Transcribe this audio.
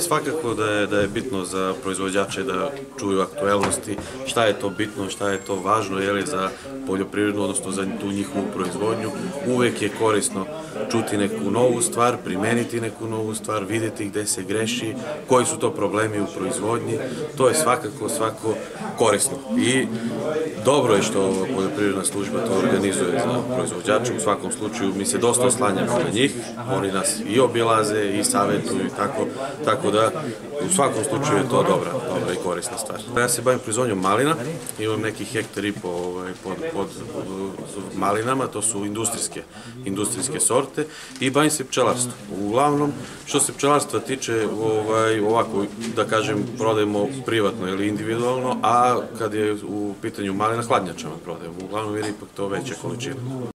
Svakako da je bitno za proizvođače da čuju aktuelnosti, šta je to bitno, šta je to važno za poljoprivrednu, odnosno za tu njihovu proizvodnju. Uvek je korisno čuti neku novu stvar, primeniti neku novu stvar, vidjeti gde se greši, koji su to problemi u proizvodnji. To je svako korisno. I dobro je što poljoprivredna služba to organizuje za proizvođače. U svakom slučaju mi se dosta oslanjamo na njih, oni nas i obilaze i savjetuju i tako da u svakom slučaju je to dobra i korisna stvar. Ja se bavim proizvodnjom malina, imam neki hektar i pod malinama, to su industrijske sorte i bavim se pčelarstvom. Uglavnom, što se pčelarstva tiče, ovako da kažem, prodajemo privatno ili individualno, a kad je u pitanju malina, hladnjačama prodajemo. Uglavnom je ipak to veća količina.